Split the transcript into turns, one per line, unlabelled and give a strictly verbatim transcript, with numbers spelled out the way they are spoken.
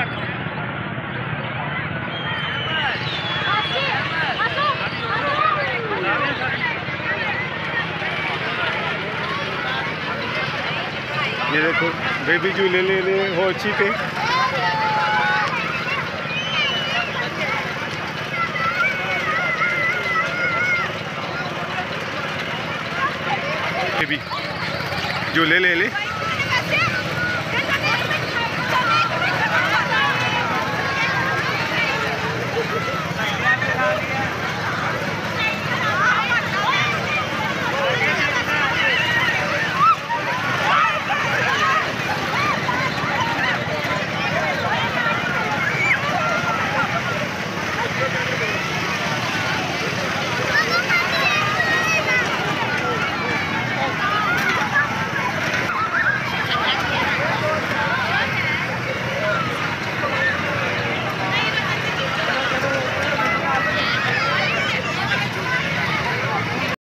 ये देखो बेबी झूले ले ले हो अच्छी पे बेबी झूले ले ले